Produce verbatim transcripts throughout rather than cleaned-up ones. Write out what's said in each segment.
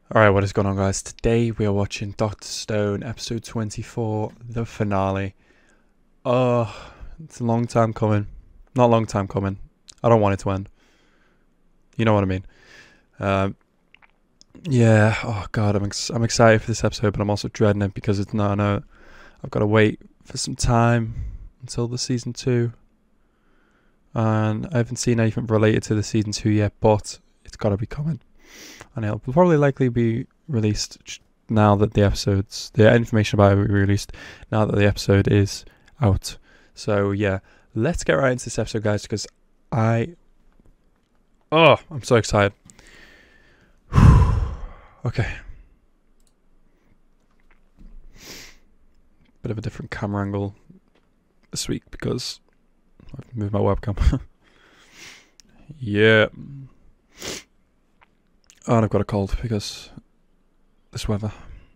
Alright, what is going on, guys? Today we are watching Doctor Stone episode twenty-four, the finale. Oh, it's a long time coming. Not a long time coming. I don't want it to end. You know what I mean. Um, yeah, oh god, I'm ex I'm excited for this episode, but I'm also dreading it because it's no, no. I've got to wait for some time until the season two. And I haven't seen anything related to the season two yet, but it's got to be coming. And it'll probably likely be released now that the episodes, the information about it will be released now that the episode is out. So yeah, let's get right into this episode, guys, because I, oh, I'm so excited. Okay. Bit of a different camera angle this week because I've moved my webcam. Yeah. Oh, and I've got a cold because this weather.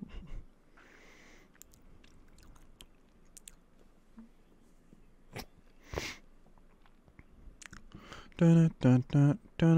That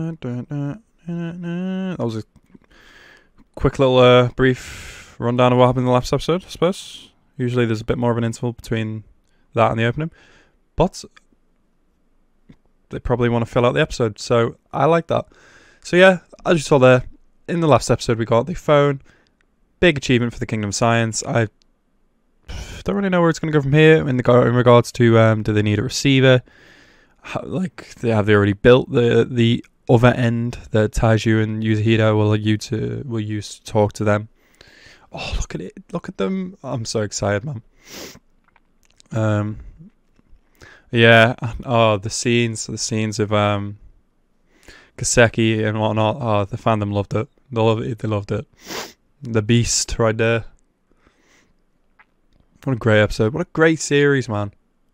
was a quick little uh, brief rundown of what happened in the last episode, I suppose. Usually there's a bit more of an interval between that and the opening, but they probably want to fill out the episode, so I like that. So yeah, as you saw there, in the last episode we got the phone. Big achievement for the Kingdom of Science. I don't really know where it's going to go from here in, the, in regards to um, do they need a receiver? How, like, they, have they already built the the other end that Taiju and Yuzahida will, you to, will use to talk to them? Oh, look at it. Look at them. I'm so excited, man. Um, yeah. Oh, the scenes. The scenes of... um. Kaseki and whatnot. Oh, the fandom loved it. They loved it. They loved it. The beast right there. What a great episode. What a great series, man.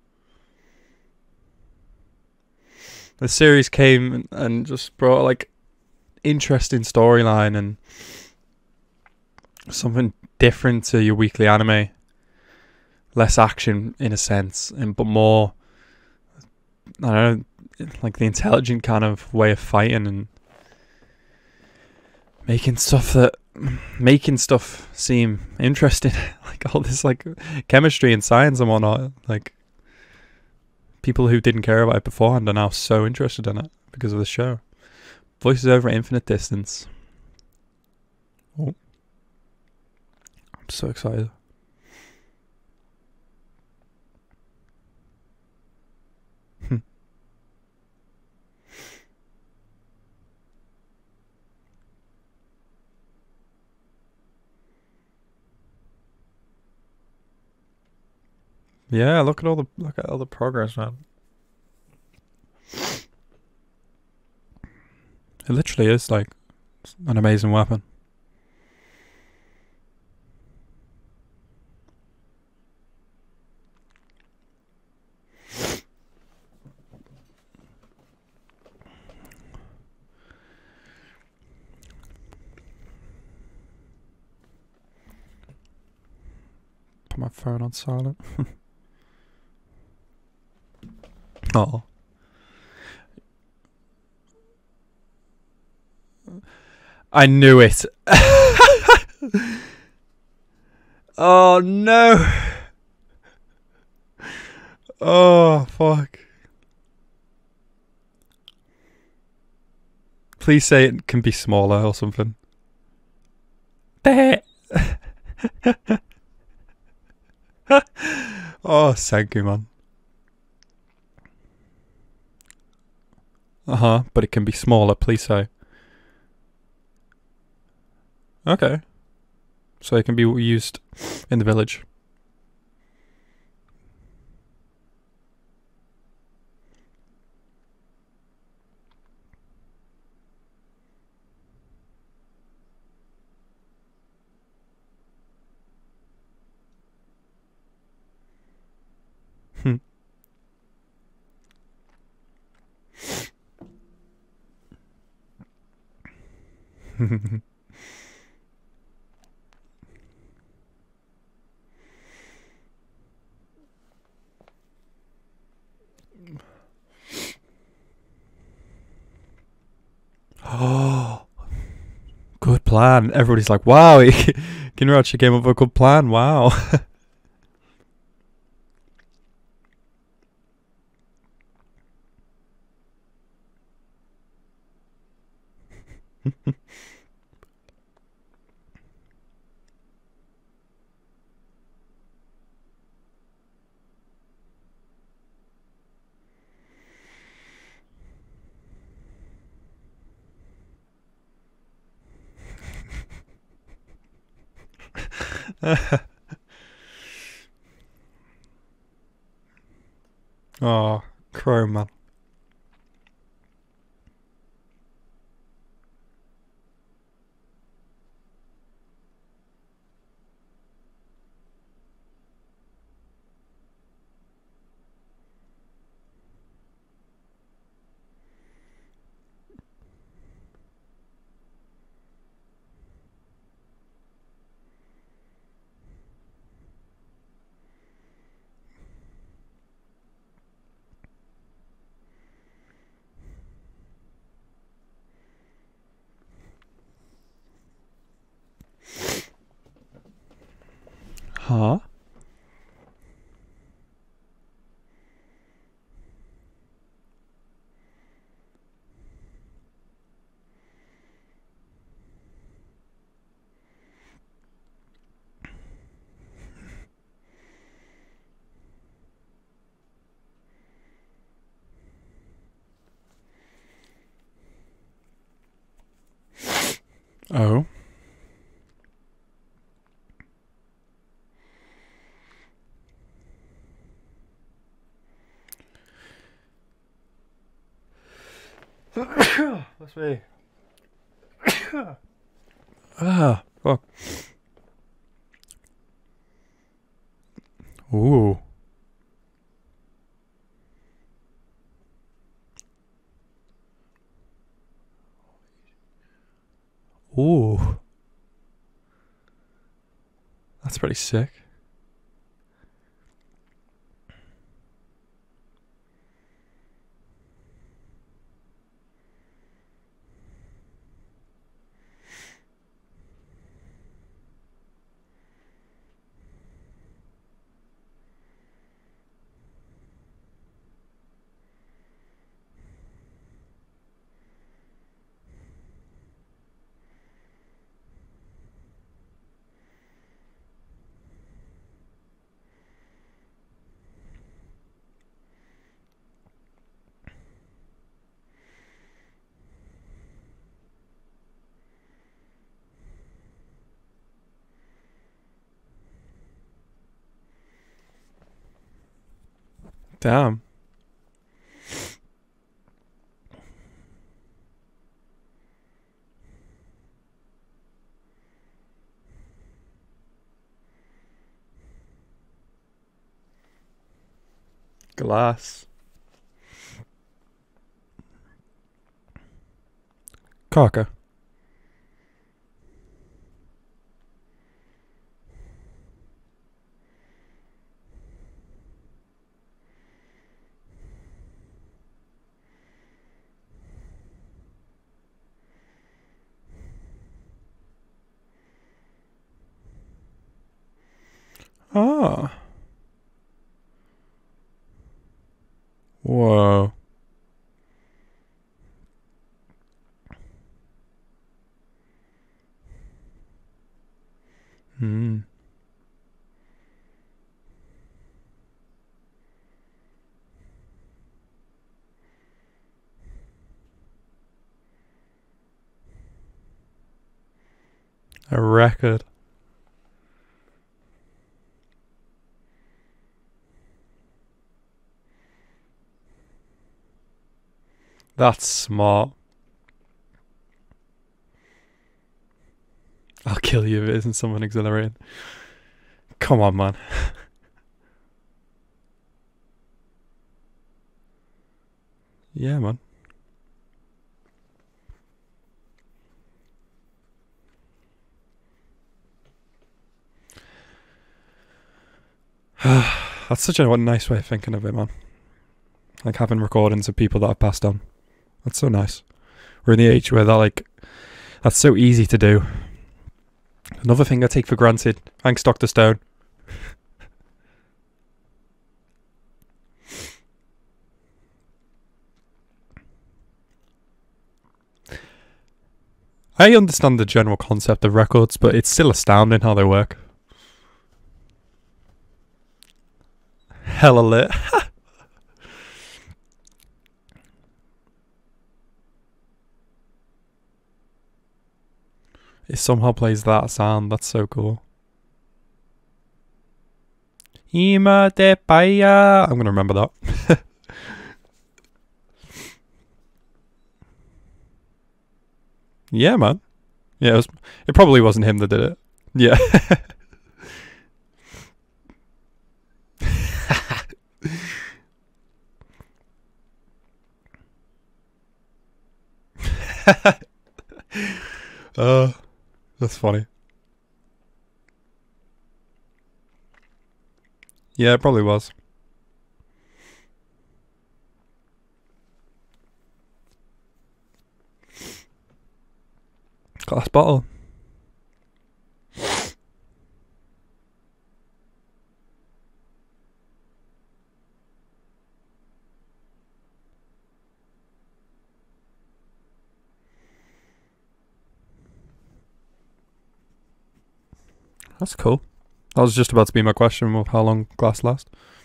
The series came and just brought like interesting storyline and something different to your weekly anime. Less action in a sense, and but more, I don't know, like the intelligent kind of way of fighting and making stuff that making stuff seem interesting. Like all this like chemistry and science and whatnot. Like people who didn't care about it beforehand are now so interested in it because of the show. Voices over infinite distance. Oh, I'm so excited. Yeah, look at all the look at all the progress, man. It literally is like an amazing weapon. Put my phone on silent. Oh. I knew it. Oh no. Oh fuck. Please say it can be smaller or something. Oh, Senku, man. Uh-huh, but it can be smaller, please say. Okay. So it can be used in the village. Hmm. plan. Everybody's like, wow, Kinra actually came up with a good plan. Wow. Oh, Chrome, man. Huh? Oh. That's me. Ah, fuck. Ooh. Ooh. That's pretty sick. Damn. Glass. Carker. Ah. Whoa. Hmm. A record. That's smart. I'll kill you if it isn't someone exhilarating. Come on, man. Yeah, man. That's such a nice way of thinking of it, man. Like having recordings of people that have passed on. That's so nice. We're in the age where that, like, That's so easy to do. Another thing I take for granted. Thanks, Doctor Stone. I understand the general concept of records, but it's still astounding how they work. Hella lit. It somehow plays that sound. That's so cool. Ima de Paya. I'm gonna remember that. Yeah, man. Yeah, it, was, it probably wasn't him that did it. Yeah. uh, that's funny. Yeah, it probably was. Glass bottle. That's cool. That was just about to be my question of how long glass lasts.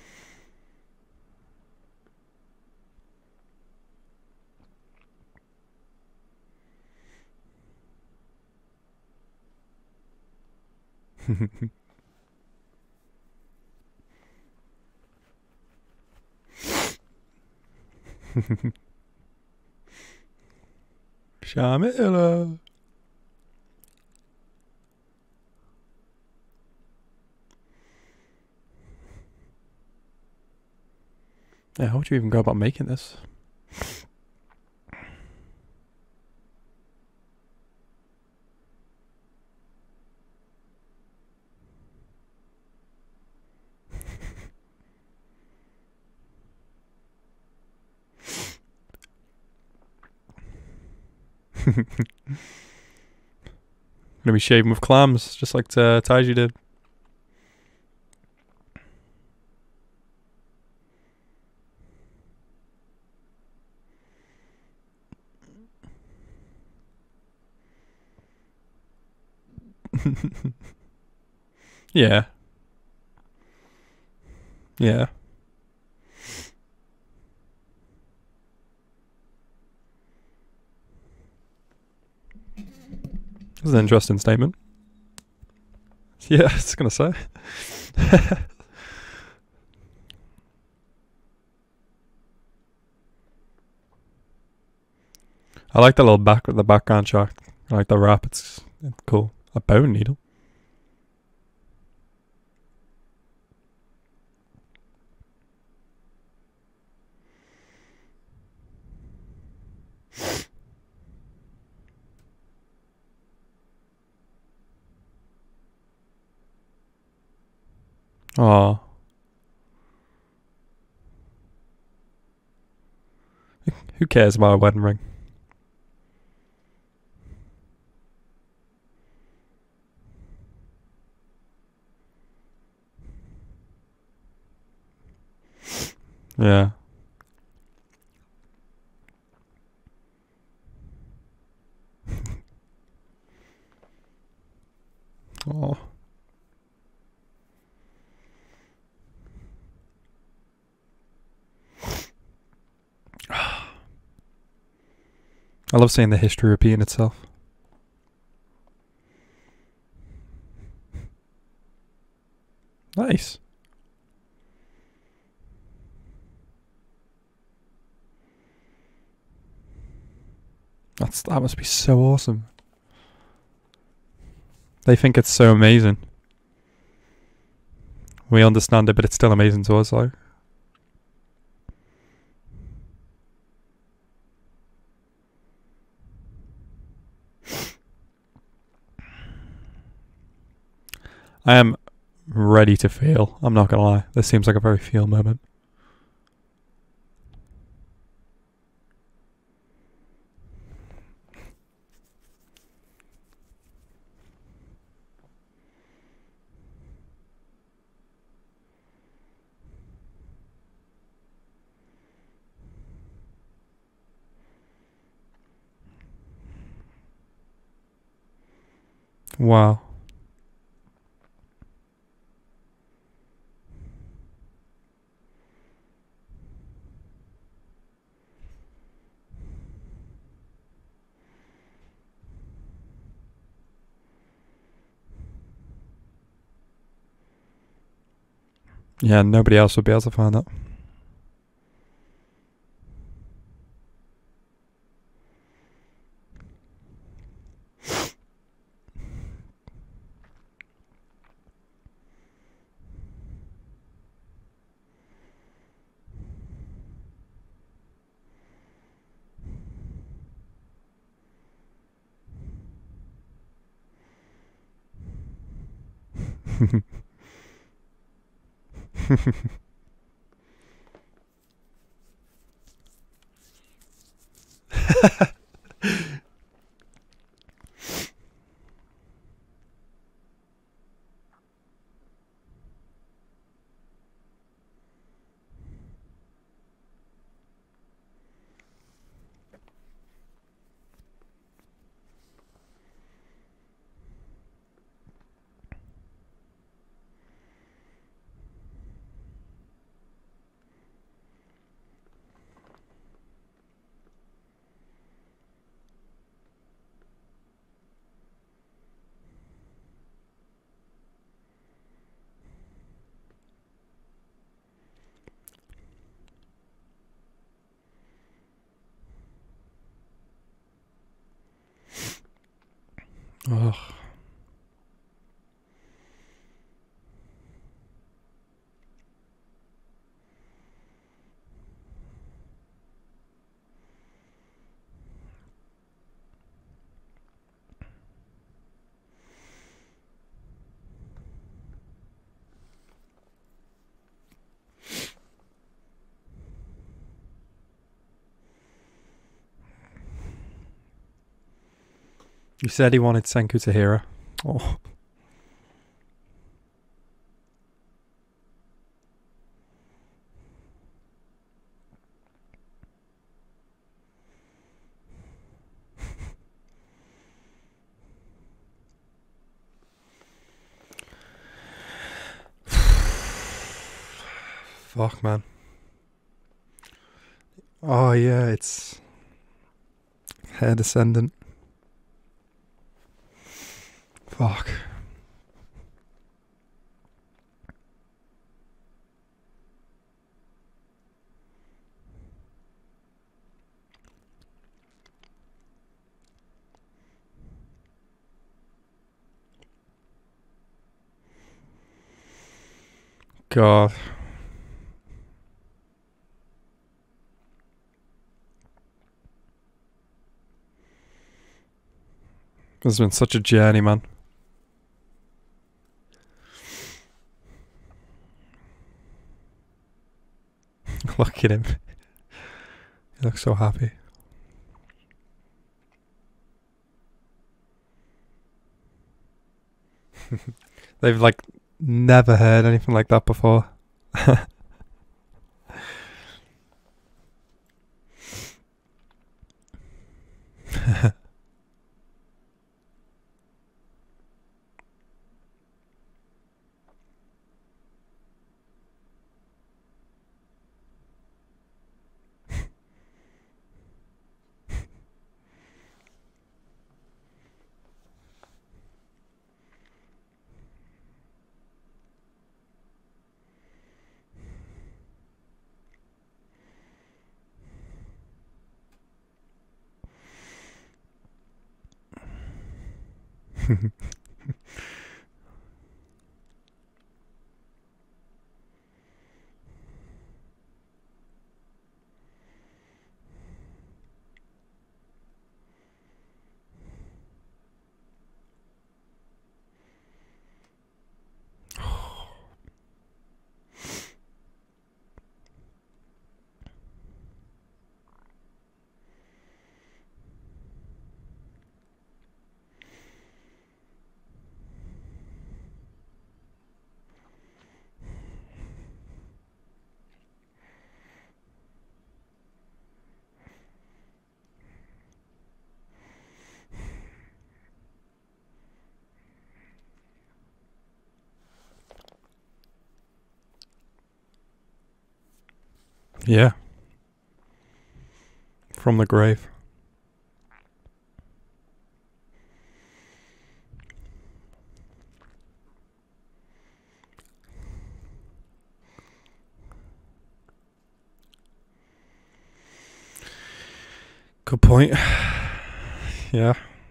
Shamila. Yeah, how would you even go about making this? Gonna be shaving with clams, just like uh, Taiji did. Yeah. Yeah. That's an interesting statement. Yeah, I was gonna say. I like the little back the background shot. I like the wrap. It's, it's cool. A bone needle. Oh. Who cares about a wedding ring? Yeah. Oh. I love seeing the history repeating itself. Nice. That's that must be so awesome. They think it's so amazing. We understand it, but it's still amazing to us, like. I am ready to feel. I'm not gonna lie. This seems like a very feel moment. Wow. Yeah, nobody else would be able to find that. Ugh. You said he wanted Senku to hear her. Oh. Fuck, man. Oh, yeah, it's hair descendant. Fuck. God. This has been such a journey, man. Look at him. He looks so happy. They've like never heard anything like that before. Yeah. From the grave. Good point. Yeah.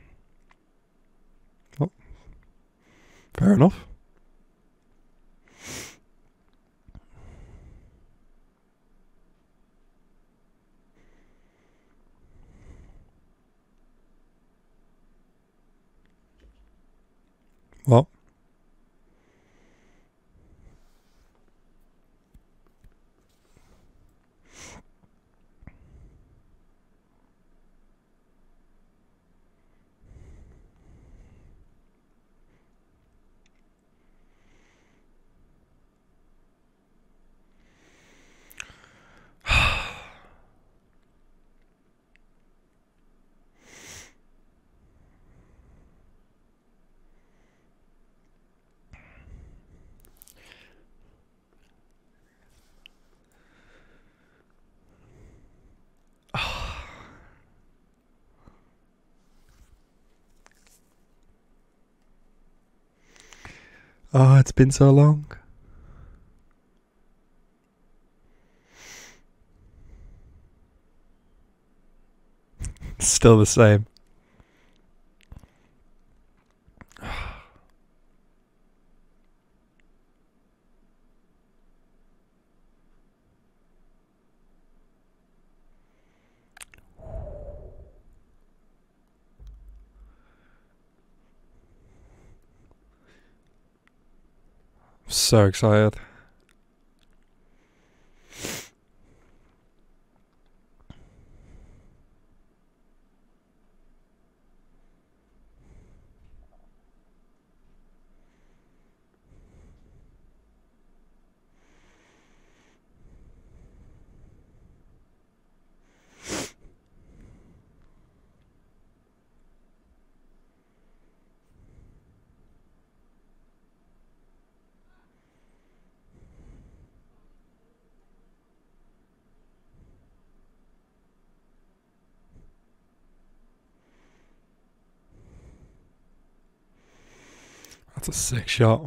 Well, fair enough. Well. Oh, it's been so long. Still the same. So excited. That's a sick shot.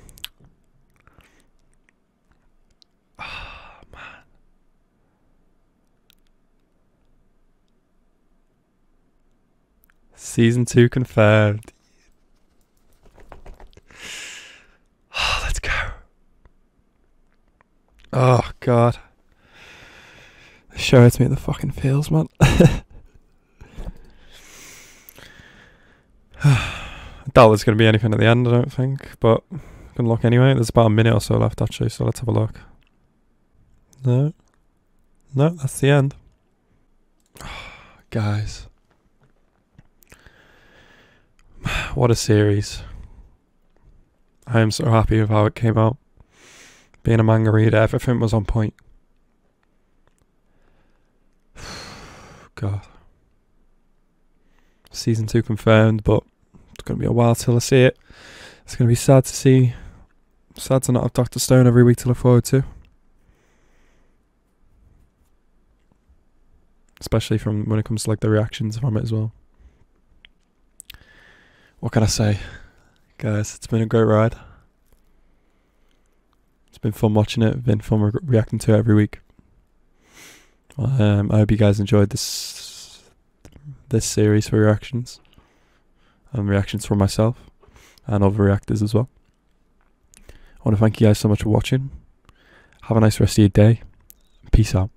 Oh, man. Season two confirmed. Oh, let's go. Oh, God. The show hits me in the fucking feels, man. I doubt there's going to be anything at the end, I don't think, but we can look anyway. There's about a minute or so left, actually, so let's have a look. No. No, that's the end. Guys. What a series. I am so happy with how it came out. Being a manga reader, everything was on point. God. Season two confirmed, but it's going to be a while till I see it. It's going to be sad to see. Sad to not have Doctor Stone every week to look forward to. Especially from when it comes to like the reactions from it as well. What can I say? Guys, it's been a great ride. It's been fun watching it. It's been fun re- reacting to it every week. Um, I hope you guys enjoyed this this series for reactions. And reactions from myself and other reactors as well. I want to thank you guys so much for watching. Have a nice rest of your day. Peace out.